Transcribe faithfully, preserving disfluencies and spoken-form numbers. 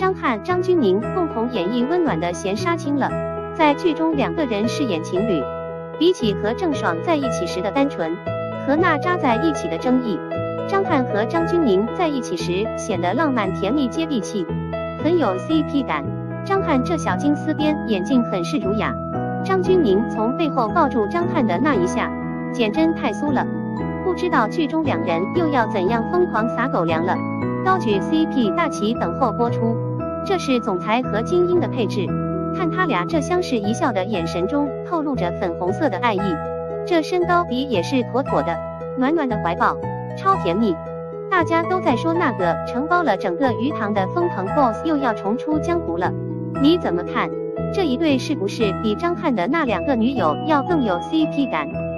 张翰、张钧甯共同演绎温暖的咸杀青了。在剧中，两个人饰演情侣，比起和郑爽在一起时的单纯，和娜扎在一起的争议，张翰和张钧甯在一起时显得浪漫甜蜜接地气，很有 C P 感。张翰这小金丝边眼镜很是儒雅，张钧甯从背后抱住张翰的那一下，简真太酥了。不知道剧中两人又要怎样疯狂撒狗粮了。高举 C P 大旗等候播出，这是总裁和金英的配置。看他俩这相视一笑的眼神中透露着粉红色的爱意，这身高比也是妥妥的，暖暖的怀抱，超甜蜜。大家都在说那个承包了整个鱼塘的风腾 boss 又要重出江湖了，你怎么看？这一对是不是比张翰的那两个女友要更有 C P 感？